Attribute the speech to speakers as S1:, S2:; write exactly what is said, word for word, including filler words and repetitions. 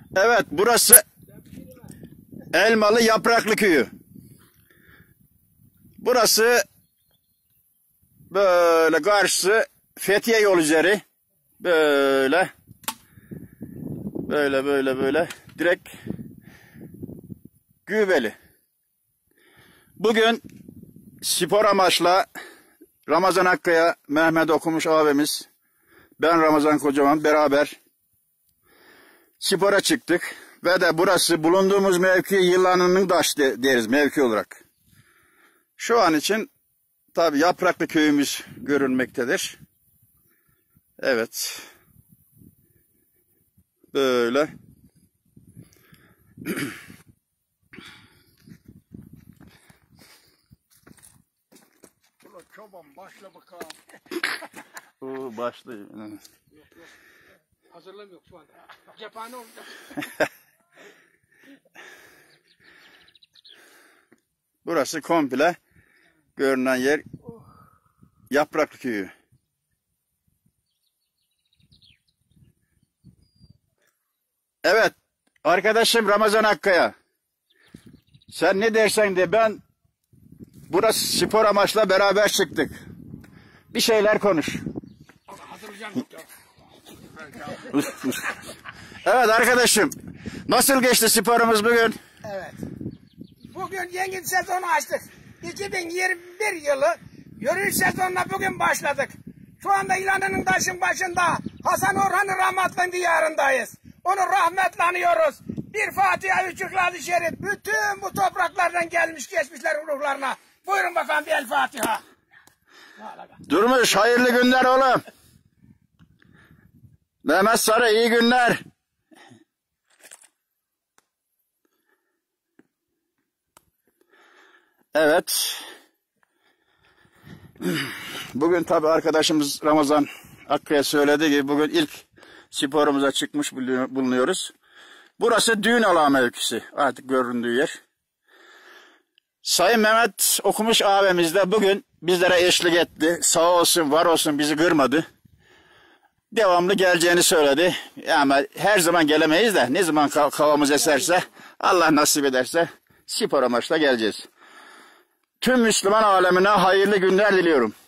S1: Evet, burası Elmalı Yapraklı Köyü. Burası böyle karşısı Fethiye yol üzeri. Böyle. Böyle böyle böyle. Direkt Güveli. Bugün spor amaçla Ramazan Akkaya, Mehmet Okumuş abimiz, ben Ramazan Kocaman beraber spora çıktık. Ve de burası bulunduğumuz mevki yılanının taş deriz mevki olarak. Şu an için tabi Yapraklı köyümüz görünmektedir. Evet. Böyle.
S2: Çoban başla bakalım.
S1: Oo, başlıyor.
S2: Yok yok. Hazırlığım yok şu anda. Cephane olacak.
S1: Burası komple görünen yer Yapraklı Köyü. Evet arkadaşım Ramazan Akkaya. Sen ne dersen de ben burası spor amaçla beraber çıktık. Bir şeyler konuş.
S2: Hazırlayacağım yok ya.
S1: Evet arkadaşım. Nasıl geçti sporumuz bugün?
S2: Evet. Bugün yeni sezonu açtık. iki bin yirmi bir yılı yürüyüş sezonuna bugün başladık. Şu anda İlanı'nın taşın başında Hasan Orhan'ın rahmetli diyarındayız. Onu rahmetle anıyoruz. Bir Fatiha, üç İhlas-ı Şerif. Bütün bu topraklardan gelmiş geçmişler ruhlarına. Buyurun bakalım bir El Fatiha.
S1: Durmuş hayırlı günler oğlum. Mehmet Sarı iyi günler. Evet. Bugün tabi arkadaşımız Ramazan Akkaya söylediği gibi bugün ilk sporumuza çıkmış bulunuyoruz. Burası düğün alağı mevkisi artık göründüğü yer. Sayın Mehmet Okumuş abimiz de bugün bizlere eşlik etti. Sağ olsun var olsun bizi kırmadı. Devamlı geleceğini söyledi. Ama her zaman gelemeyiz de ne zaman havamız eserse Allah nasip ederse spor amaçla geleceğiz. Tüm Müslüman alemine hayırlı günler diliyorum.